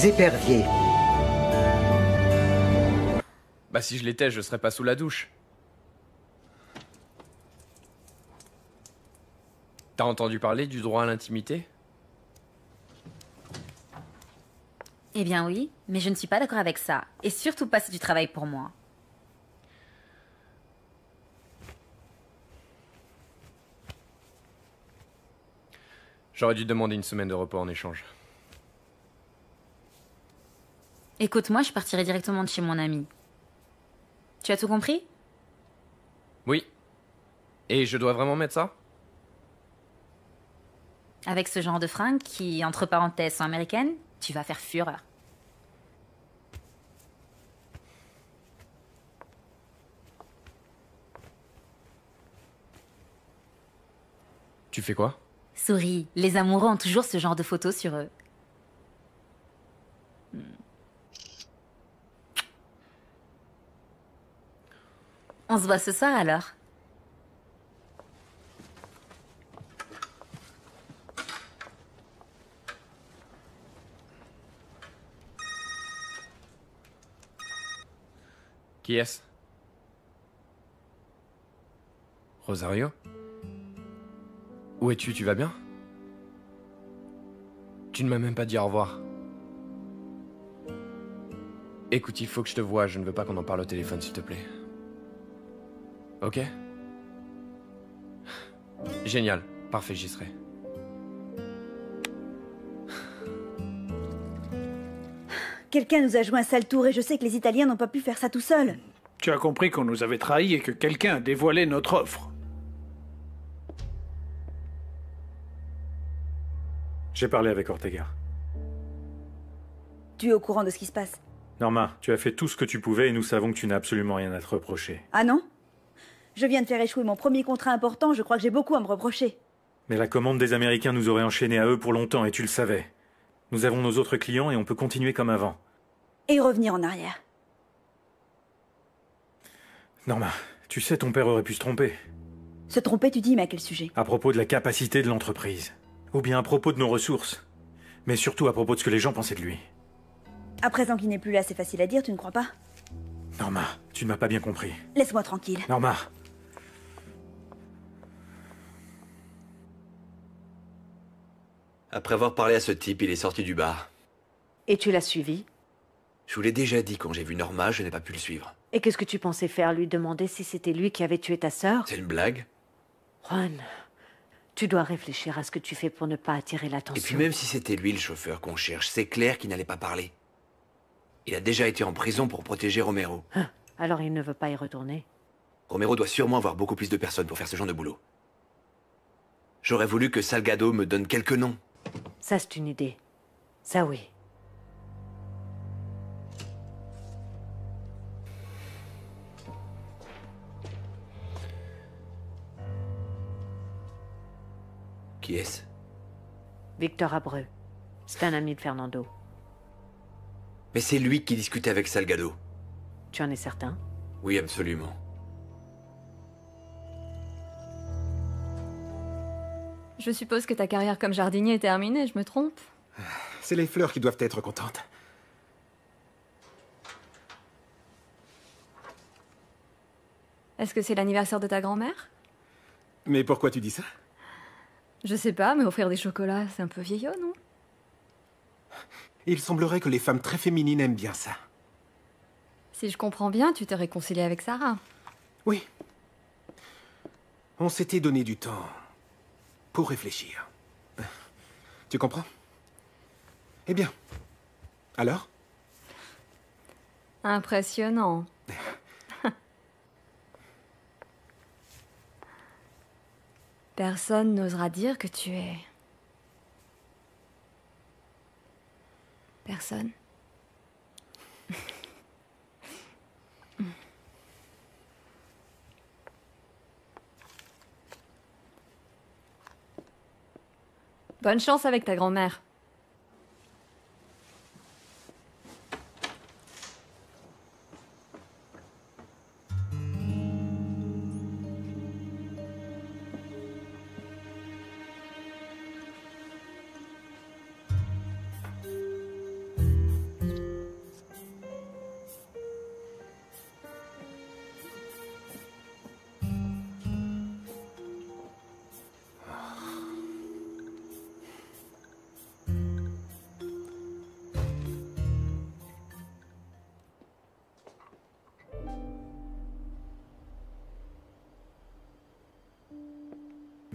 des éperviers. Bah si je l'étais, je serais pas sous la douche. T'as entendu parler du droit à l'intimité? Eh bien oui, mais je ne suis pas d'accord avec ça. Et surtout pas si tu travailles pour moi. J'aurais dû demander une semaine de repos en échange. Écoute, moi je partirai directement de chez mon ami. Tu as tout compris? Oui. Et je dois vraiment mettre ça? Avec ce genre de fringues qui, entre parenthèses, sont américaines, tu vas faire fureur. Tu fais quoi? Souris, les amoureux ont toujours ce genre de photos sur eux. On se voit ce soir alors. Qui est-ce? Rosario? Où es-tu? Tu vas bien? Tu ne m'as même pas dit au revoir. Écoute, il faut que je te voie, je ne veux pas qu'on en parle au téléphone, s'il te plaît. Ok? Génial, parfait, j'y serai. Quelqu'un nous a joué un sale tour et je sais que les Italiens n'ont pas pu faire ça tout seuls. Tu as compris qu'on nous avait trahis et que quelqu'un a dévoilé notre offre. J'ai parlé avec Ortega. Tu es au courant de ce qui se passe? Norma, tu as fait tout ce que tu pouvais et nous savons que tu n'as absolument rien à te reprocher. Ah non? Je viens de faire échouer mon premier contrat important, je crois que j'ai beaucoup à me reprocher. Mais la commande des Américains nous aurait enchaînés à eux pour longtemps et tu le savais. Nous avons nos autres clients et on peut continuer comme avant. Et revenir en arrière. Norma, tu sais, ton père aurait pu se tromper. Se tromper, tu dis, mais à quel sujet? À propos de la capacité de l'entreprise. Ou bien à propos de nos ressources. Mais surtout à propos de ce que les gens pensaient de lui. À présent qu'il n'est plus là, c'est facile à dire, tu ne crois pas? Norma, tu ne m'as pas bien compris. Laisse-moi tranquille. Norma. Après avoir parlé à ce type, il est sorti du bar. Et tu l'as suivi? Je vous l'ai déjà dit, quand j'ai vu Norma, je n'ai pas pu le suivre. Et qu'est-ce que tu pensais faire? Lui demander si c'était lui qui avait tué ta sœur? C'est une blague? Juan, tu dois réfléchir à ce que tu fais pour ne pas attirer Et l'attention. puis même si c'était lui le chauffeur qu'on cherche, c'est clair qu'il n'allait pas parler. Il a déjà été en prison pour protéger Romero. Hein, alors il ne veut pas y retourner? Romero doit sûrement avoir beaucoup plus de personnes pour faire ce genre de boulot. J'aurais voulu que Salgado me donne quelques noms. Ça, c'est une idée. Ça, oui. Qui est-ce? Victor Abreu. C'est un ami de Fernando. Mais c'est lui qui discutait avec Salgado. Tu en es certain? Oui, absolument. Je suppose que ta carrière comme jardinier est terminée, je me trompe? C'est les fleurs qui doivent être contentes. Est-ce que c'est l'anniversaire de ta grand-mère? Mais pourquoi tu dis ça? Je sais pas, mais offrir des chocolats, c'est un peu vieillot, non? Il semblerait que les femmes très féminines aiment bien ça. Si je comprends bien, tu t'es réconcilié avec Sarah. Oui. On s'était donné du temps pour réfléchir. Tu comprends? Eh bien. Alors? Impressionnant. Personne n'osera dire que tu es... Personne. Bonne chance avec ta grand-mère.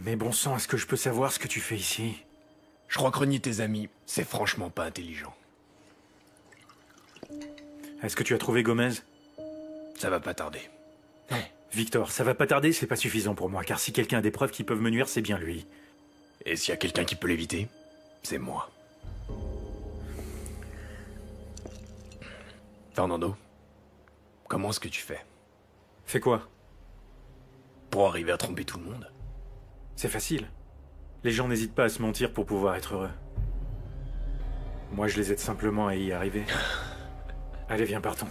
Mais bon sang, est-ce que je peux savoir ce que tu fais ici? Je crois que renier tes amis, c'est franchement pas intelligent. Est-ce que tu as trouvé Gomez? Ça va pas tarder. Victor, ça va pas tarder, c'est pas suffisant pour moi, car si quelqu'un a des preuves qui peuvent me nuire, c'est bien lui. Et s'il y a quelqu'un qui peut l'éviter, c'est moi. Fernando, comment est-ce que tu fais? Fais quoi? Pour arriver à tromper tout le monde? C'est facile. Les gens n'hésitent pas à se mentir pour pouvoir être heureux. Moi, je les aide simplement à y arriver. Allez, viens, partons.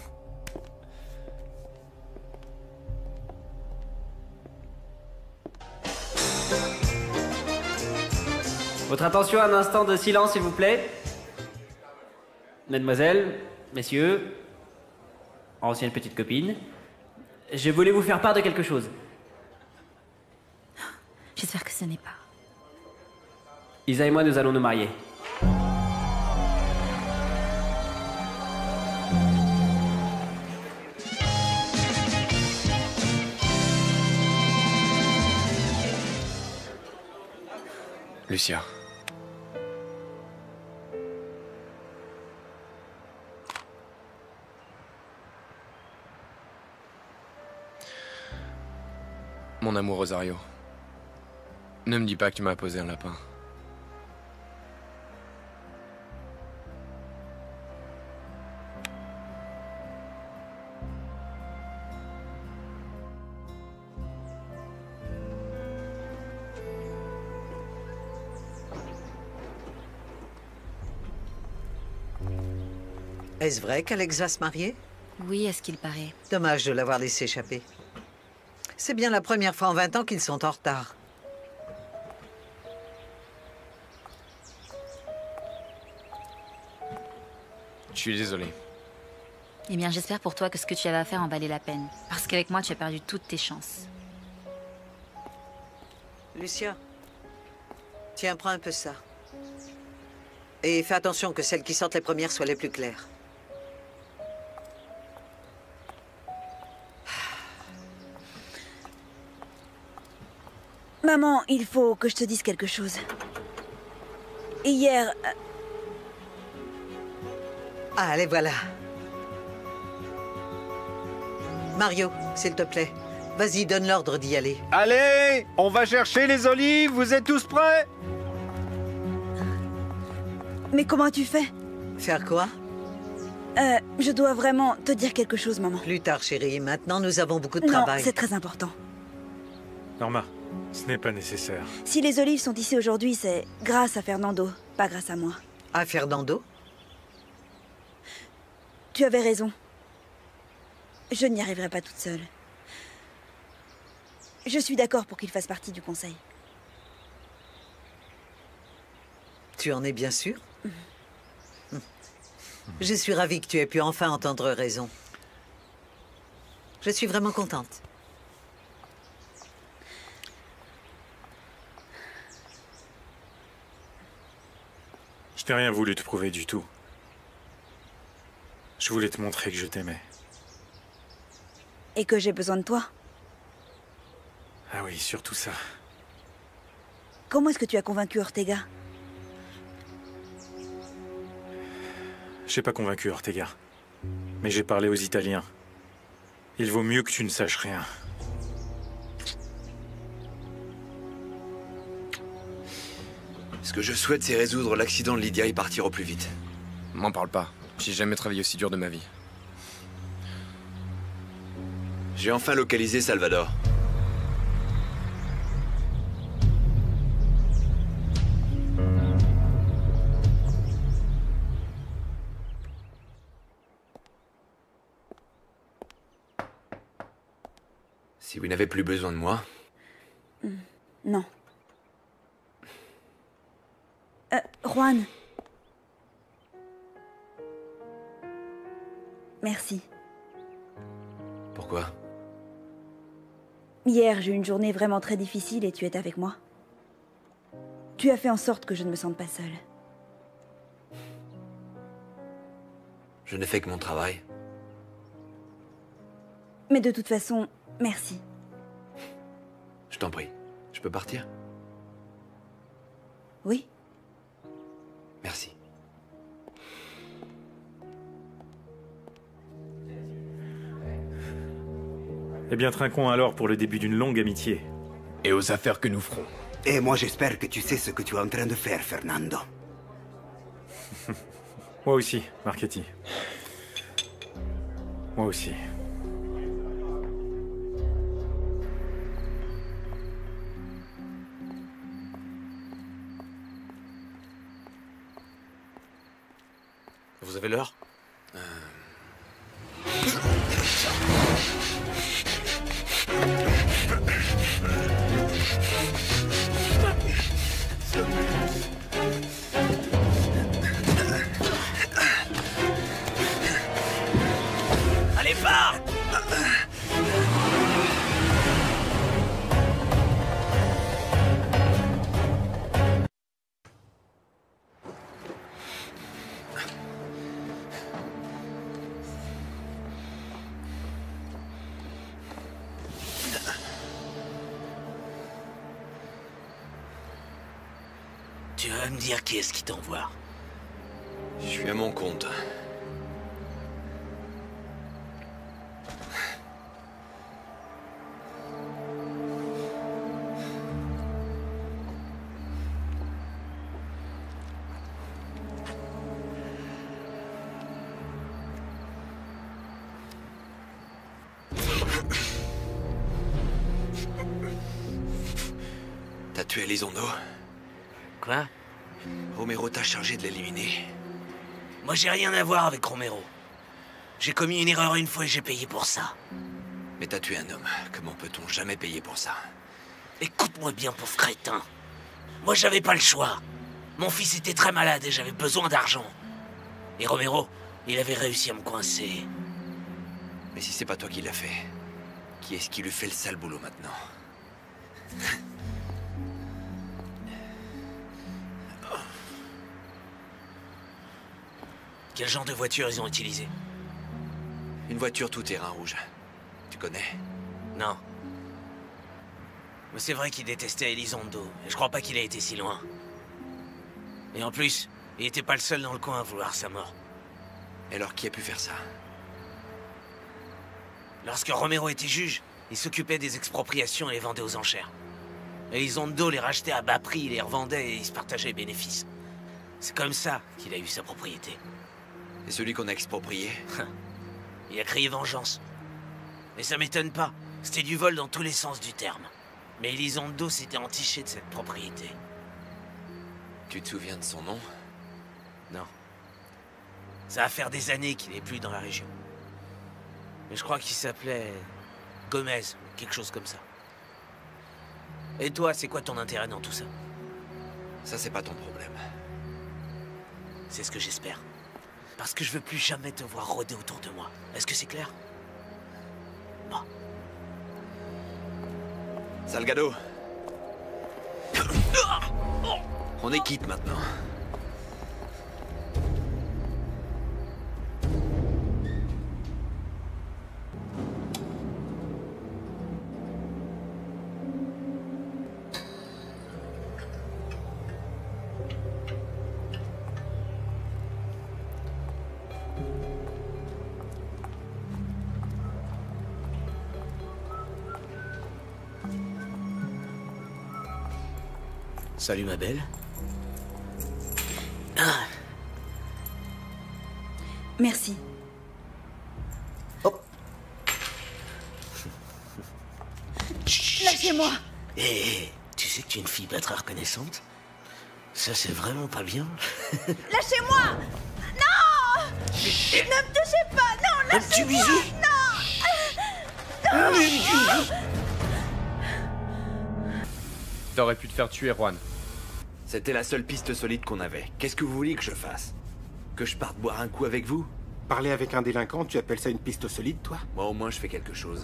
Votre attention, un instant de silence, s'il vous plaît. Mademoiselle, messieurs, ancienne petite copine, je voulais vous faire part de quelque chose. J'espère que ce n'est pas. Isa et moi, nous allons nous marier. Lucia. Mon amour Rosario. Ne me dis pas que tu m'as posé un lapin. Est-ce vrai qu'Alex va se marier? Oui, à ce qu'il paraît. Dommage de l'avoir laissé échapper. C'est bien la première fois en 20 ans qu'ils sont en retard. Je suis désolé. Eh bien, j'espère pour toi que ce que tu avais à faire en valait la peine. Parce qu'avec moi, tu as perdu toutes tes chances. Lucia, tiens, prends un peu ça. Et fais attention que celles qui sortent les premières soient les plus claires. Maman, il faut que je te dise quelque chose. Hier... Ah, les voilà. Mario, s'il te plaît, vas-y, donne l'ordre d'y aller. Allez, on va chercher les olives, vous êtes tous prêts? Mais comment tu fais? Faire quoi? Je dois vraiment te dire quelque chose, maman. Plus tard, chérie. Maintenant, nous avons beaucoup de Non, travail. c'est très important. Norma, ce n'est pas nécessaire. Si les olives sont ici aujourd'hui, c'est grâce à Fernando, pas grâce à moi. À Fernando? Tu avais raison. Je n'y arriverai pas toute seule. Je suis d'accord pour qu'il fasse partie du conseil. Tu en es bien sûr? Je suis ravie que tu aies pu enfin entendre raison. Je suis vraiment contente. Je n'ai rien voulu te prouver du tout. Je voulais te montrer que je t'aimais. Et que j'ai besoin de toi. Ah oui, surtout ça. Comment est-ce que tu as convaincu Ortega? J'ai pas convaincu Ortega. Mais j'ai parlé aux Italiens. Il vaut mieux que tu ne saches rien. Ce que je souhaite, c'est résoudre l'accident de Lydia et partir au plus vite. M'en parle pas. J'ai jamais travaillé aussi dur de ma vie. J'ai enfin localisé Salvador. Si vous n'avez plus besoin de moi... Non. Juan. Merci. Pourquoi? Hier, j'ai eu une journée vraiment très difficile et tu étais avec moi. Tu as fait en sorte que je ne me sente pas seule. Je n'ai fait que mon travail. Mais de toute façon, merci. Je t'en prie. Je peux partir? Oui. Merci. Eh bien, trinquons alors pour le début d'une longue amitié. Et aux affaires que nous ferons. Et moi j'espère que tu sais ce que tu es en train de faire, Fernando. Moi aussi, Marchetti. Moi aussi. Vous avez l'heure? Allez, pars! Tu vas me dire qui est-ce qui t'envoie? Je suis à mon compte. T'as tué Elizondo? Quoi? Romero t'a chargé de l'éliminer. Moi j'ai rien à voir avec Romero. J'ai commis une erreur une fois et j'ai payé pour ça. Mais t'as tué un homme. Comment peut-on jamais payer pour ça? Écoute-moi bien, pauvre crétin. Moi j'avais pas le choix. Mon fils était très malade et j'avais besoin d'argent. Et Romero, il avait réussi à me coincer. Mais si c'est pas toi qui l'as fait, qui est-ce qui lui fait le sale boulot maintenant? Quel genre de voiture ils ont utilisé? Une voiture tout-terrain rouge. Tu connais? Non. Mais c'est vrai qu'il détestait Elizondo, et je crois pas qu'il ait été si loin. Et en plus, il était pas le seul dans le coin à vouloir sa mort. Et alors qui a pu faire ça? Lorsque Romero était juge, il s'occupait des expropriations et les vendait aux enchères. Elizondo les rachetait à bas prix, il les revendait et il se partageait les bénéfices. C'est comme ça qu'il a eu sa propriété. Et celui qu'on a exproprié? Il a crié vengeance. Et ça m'étonne pas, c'était du vol dans tous les sens du terme. Mais Elizondo s'était entiché de cette propriété. Tu te souviens de son nom? Non. Ça va faire des années qu'il n'est plus dans la région. Mais je crois qu'il s'appelait Gomez, quelque chose comme ça. Et toi, c'est quoi ton intérêt dans tout ça? Ça, c'est pas ton problème. C'est ce que j'espère. Parce que je veux plus jamais te voir rôder autour de moi. Est-ce que c'est clair? Bon. Salgado. On est quitte maintenant. Salut ma belle. Ah. Merci. Lâchez-moi. Hé, tu sais que tu es une fille pas très reconnaissante? Ça, c'est vraiment pas bien. Lâchez-moi. Non. Ne me touchez pas. Non, lâchez-moi. Non. Non. T'aurais pu te faire tuer, Juan. C'était la seule piste solide qu'on avait. Qu'est-ce que vous vouliez que je fasse? Que je parte boire un coup avec vous? Parler avec un délinquant, tu appelles ça une piste solide, toi? Moi, au moins, je fais quelque chose.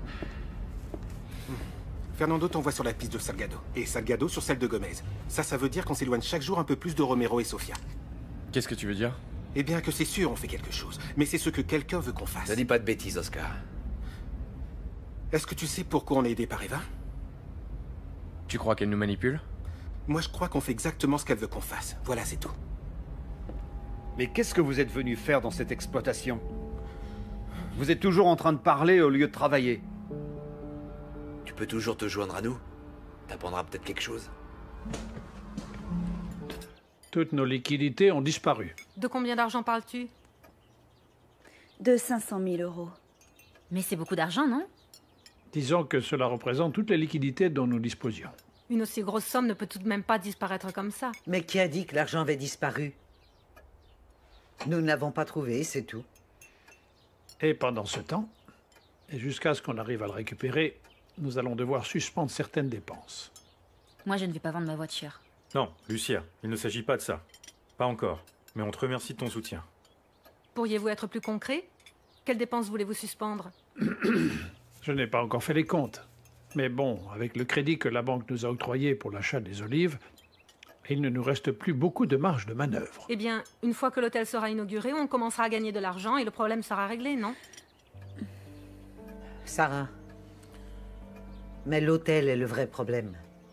Fernando t'envoie sur la piste de Salgado, et Salgado sur celle de Gomez. Ça veut dire qu'on s'éloigne chaque jour un peu plus de Romero et Sofia. Qu'est-ce que tu veux dire? Eh bien que c'est sûr, on fait quelque chose. Mais c'est ce que quelqu'un veut qu'on fasse. Ne dis pas de bêtises, Oscar. Est-ce que tu sais pourquoi on est aidé par Eva? Tu crois qu'elle nous manipule? Moi, je crois qu'on fait exactement ce qu'elle veut qu'on fasse. Voilà, c'est tout. Mais qu'est-ce que vous êtes venu faire dans cette exploitation? Vous êtes toujours en train de parler au lieu de travailler. Tu peux toujours te joindre à nous. T'apprendras peut-être quelque chose. Toutes nos liquidités ont disparu. De combien d'argent parles-tu? De 500 000 euros. Mais c'est beaucoup d'argent, non? Disons que cela représente toutes les liquidités dont nous disposions. Une aussi grosse somme ne peut tout de même pas disparaître comme ça. Mais qui a dit que l'argent avait disparu? Nous ne l'avons pas trouvé, c'est tout. Et pendant ce temps, et jusqu'à ce qu'on arrive à le récupérer, nous allons devoir suspendre certaines dépenses. Moi, je ne vais pas vendre ma voiture. Non, Lucia, il ne s'agit pas de ça. Pas encore, mais on te remercie de ton soutien. Pourriez-vous être plus concret? Quelles dépenses voulez-vous suspendre? Je n'ai pas encore fait les comptes. Mais bon, avec le crédit que la banque nous a octroyé pour l'achat des olives, il ne nous reste plus beaucoup de marge de manœuvre. Eh bien, une fois que l'hôtel sera inauguré, on commencera à gagner de l'argent et le problème sera réglé, non? Sarah. Mais l'hôtel est le vrai problème.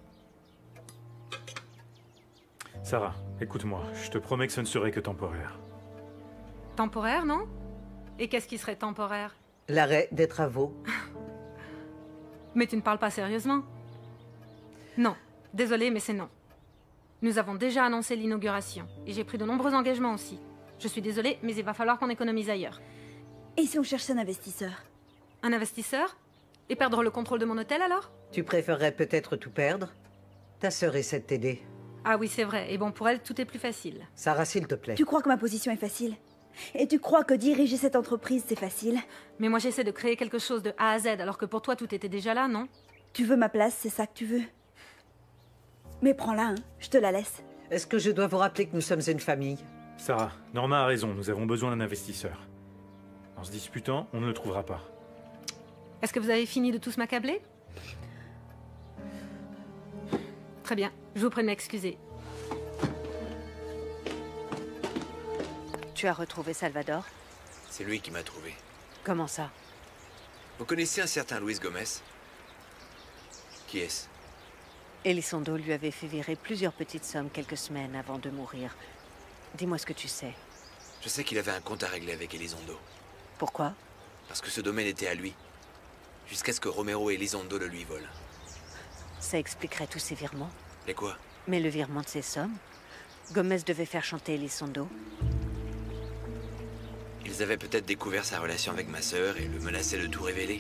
Sarah, écoute-moi, je te promets que ce ne serait que temporaire. Temporaire, non? Et qu'est-ce qui serait temporaire? L'arrêt des travaux. Mais tu ne parles pas sérieusement? Non. Désolée, mais c'est non. Nous avons déjà annoncé l'inauguration. Et j'ai pris de nombreux engagements aussi. Je suis désolée, mais il va falloir qu'on économise ailleurs. Et si on cherchait un investisseur? Un investisseur? Et perdre le contrôle de mon hôtel alors? Tu préférerais peut-être tout perdre? Ta sœur essaie de t'aider. Ah oui, c'est vrai. Et bon, pour elle, tout est plus facile. Sarah, s'il te plaît. Tu crois que ma position est facile? Et tu crois que diriger cette entreprise, c'est facile? Mais moi, j'essaie de créer quelque chose de A à Z, alors que pour toi, tout était déjà là, non? Tu veux ma place, c'est ça que tu veux? Mais prends-la, hein. Je te la laisse. Est-ce que je dois vous rappeler que nous sommes une famille? Sarah, Norma a raison, nous avons besoin d'un investisseur. En se disputant, on ne le trouvera pas. Est-ce que vous avez fini de tous m'accabler? Très bien, je vous prie de m'excuser. Tu as retrouvé Salvador? C'est lui qui m'a trouvé. Comment ça? Vous connaissez un certain Luis Gomez? Qui est-ce? Elizondo lui avait fait virer plusieurs petites sommes quelques semaines avant de mourir. Dis-moi ce que tu sais. Je sais qu'il avait un compte à régler avec Elizondo. Pourquoi? Parce que ce domaine était à lui. Jusqu'à ce que Romero et Elizondo le lui volent. Ça expliquerait tous ces virements. Et quoi? Mais le virement de ces sommes? Gomez devait faire chanter Elizondo. Ils avaient peut-être découvert sa relation avec ma sœur et le menaçaient de tout révéler.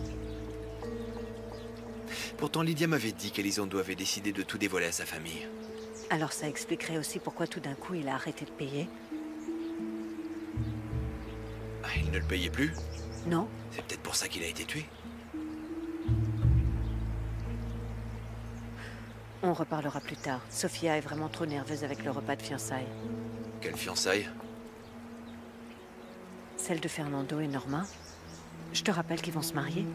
Pourtant, Lydia m'avait dit qu'Elizondo avait décidé de tout dévoiler à sa famille. Alors ça expliquerait aussi pourquoi tout d'un coup il a arrêté de payer. Ah, il ne le payait plus? Non. C'est peut-être pour ça qu'il a été tué. On reparlera plus tard. Sofia est vraiment trop nerveuse avec le repas de fiançailles. Quelle fiançailles? Celle de Fernando et Norma. Je te rappelle qu'ils vont se marier.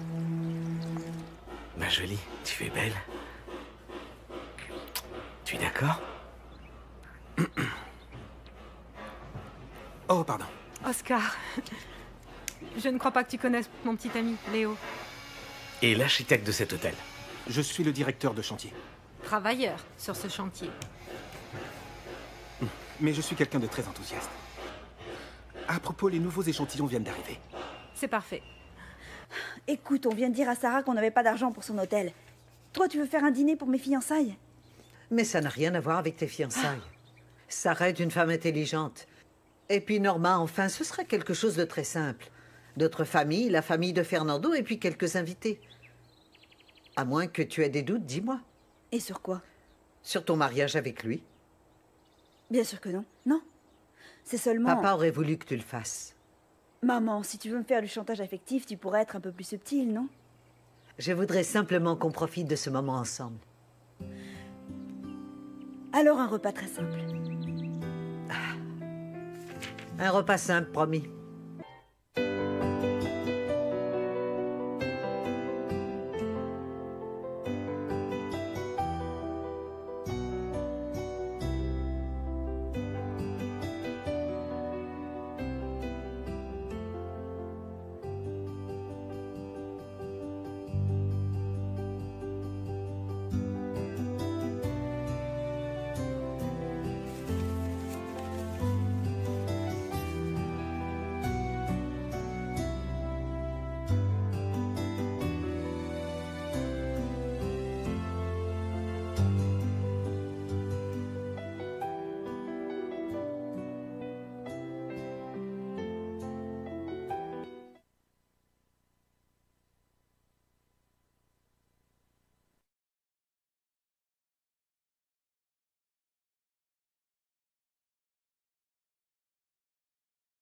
Ma jolie, tu fais belle. Tu es d'accord? Oh, pardon. Oscar, je ne crois pas que tu connaisses mon petit ami, Léo. Et l'architecte de cet hôtel? Je suis le directeur de chantier. Travailleur sur ce chantier. Mais je suis quelqu'un de très enthousiaste. À propos, les nouveaux échantillons viennent d'arriver. C'est parfait. Écoute, on vient de dire à Sarah qu'on n'avait pas d'argent pour son hôtel. Toi, tu veux faire un dîner pour mes fiançailles? Mais ça n'a rien à voir avec tes fiançailles. Sarah est une femme intelligente. Et puis Norma, enfin, ce serait quelque chose de très simple. Notre famille, la famille de Fernando, et puis quelques invités. À moins que tu aies des doutes, dis-moi. Et sur quoi? Sur ton mariage avec lui. Bien sûr que non. Non. C'est seulement... Papa aurait voulu que tu le fasses. Maman, si tu veux me faire du chantage affectif, tu pourrais être un peu plus subtil, non? Je voudrais simplement qu'on profite de ce moment ensemble. Alors un repas très simple. Un repas simple, promis.